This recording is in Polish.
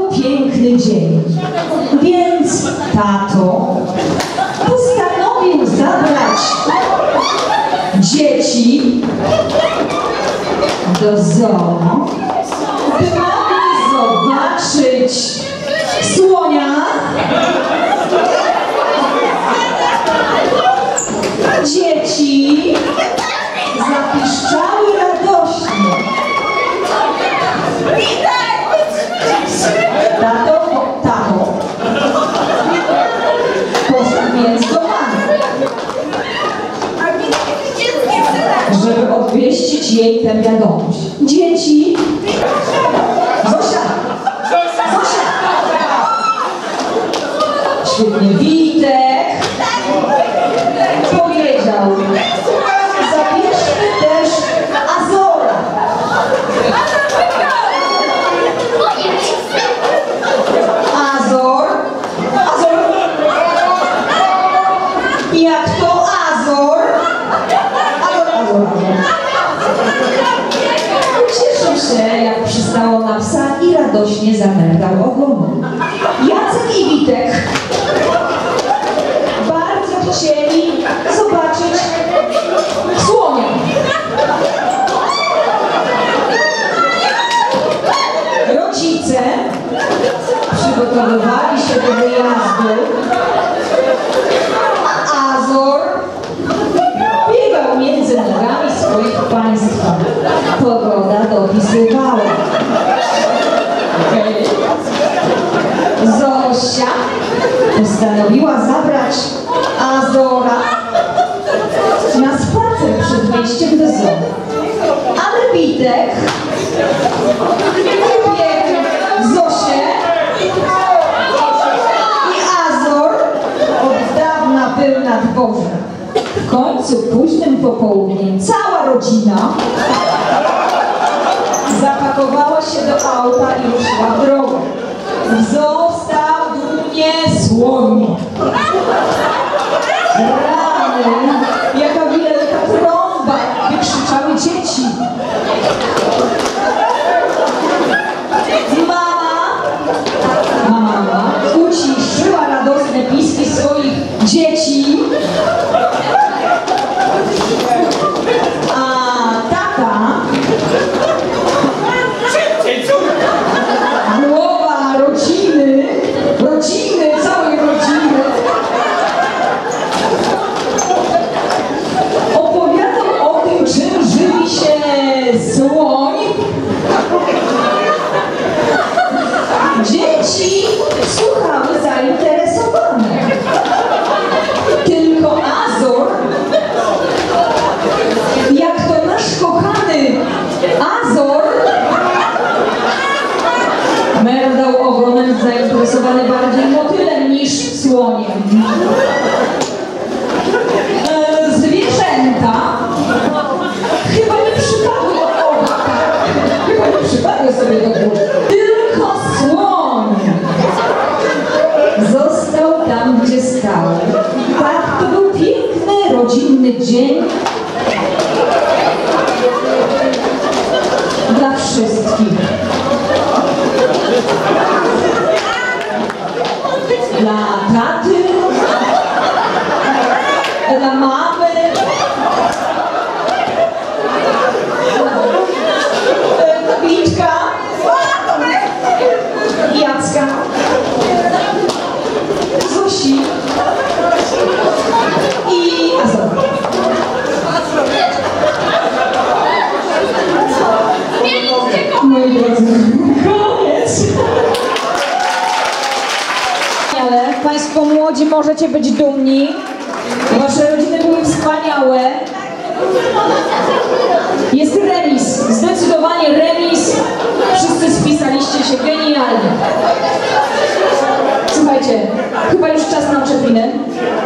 piękny dzień, więc tato postanowił zabrać dzieci do zoo, by mogli zobaczyć słonia, dzieci zapiszczały radośnie. Tato poszedł więc do mamy, żeby obwieścić jej tę wiadomość. Dzieci! Zosia! Świetnie, Witek powiedział: zabierzmy też Azora. Azor? Jak to Azor? Azor. Ucieszył się, jak przystało na psa i radośnie zamerdał ogonem. Jacek i Witek bardzo chcieli zobaczyć słonia. Rodzice przygotowywali się do wyjazdu, a Azor biegał między nogami swoich państwa. Pogoda dopisywała. Zosia postanowiła zabrać Azora na spacer przed wejściem do zoo. Ale Witek wybiegł Zosię i Azor od dawna był na dworze. W końcu późnym popołudniem cała rodzina zapakowała się do auta i ruszyła w drogę. W zoo stał dumnie słoń. Rany, jaka wielka trąba, wykrzyczały dzieci. Mama uciszyła radosne piski swoich dzieci, a tata, głowa rodziny, całej rodziny, opowiadał o tym, czym żywi się słoń. Dzieci słuchały zainteresowane. Tylko Azor, jak to nasz kochany Azor, merdał ogonem, zainteresowany bardziej motylem niż słoniem. Zwierzęta chyba nie przypadły sobie do góry. Tylko słoń został tam, gdzie stał. Tak, to był piękny, rodzinny dzień dla wszystkich. Dla taty, dla mamy, Witka, Jacka, Zosi i Azora. Moi drodzy, koniec. Ale Państwo młodzi możecie być dumni. Wasze rodziny były wspaniałe. Jest remis, zdecydowanie remis. Wszyscy spisaliście się genialnie. Słuchajcie, chyba już czas na oczepinę.